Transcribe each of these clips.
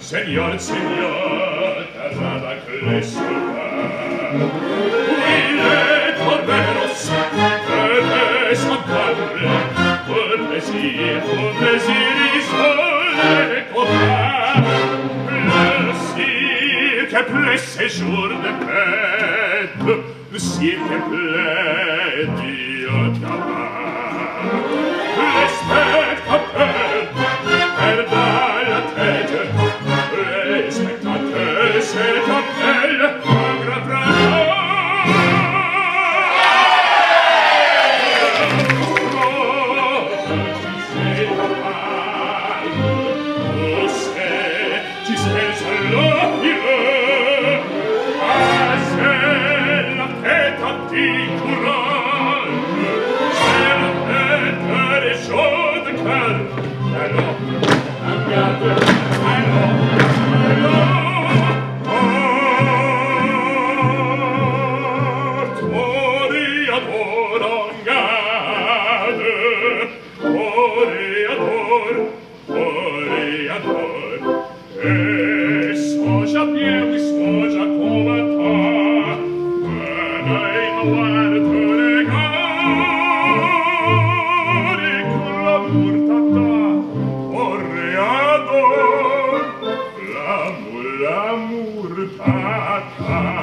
Seigneur, Seigneur, casada clessuta. Uile corberos, pepe santable, pour plaisir, isole copra. Le cirque plaît ces jours de fête, le cirque plaît Dio tabac. Les spectateurs perdent la tête, les spectateurs se rappellent un grand fracas. Tu sais seulement mieux, c'est la tête anti-courage, c'est la tête des choses de cœur. Alors, regarde, l'amour tata.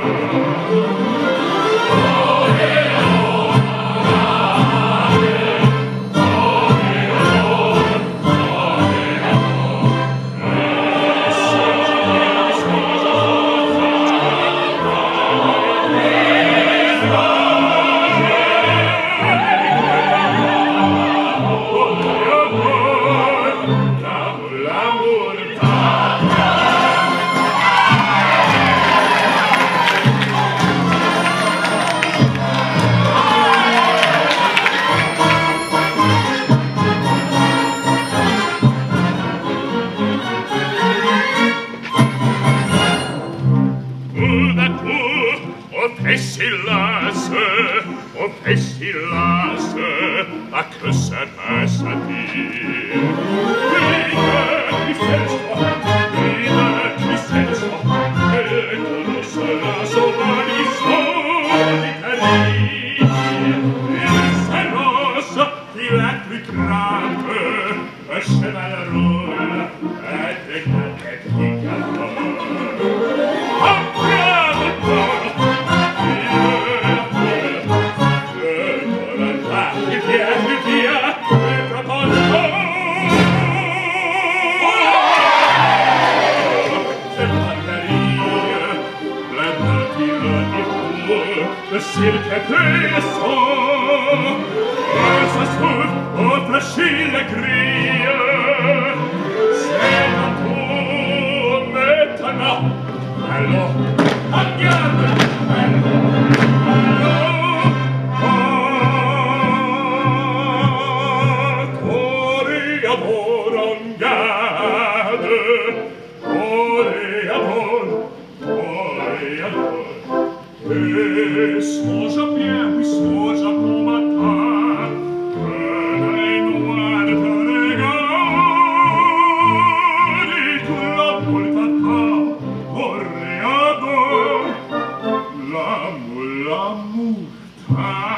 On fait silence, à que ça passe à dire. Et tout cela sauve l'Italie. Il s'annonce qu'il a plus trappe, un cheval roule avec la tête qui cavole. Le cirque est pressant, ça s'ouvre au flashy la grille. C'est un tour maintenant. Allons, regarde, songe bien, oui, songe à bon matin, les noirs de regard, que l'amour t'attend, oreado, l'amour t'attend.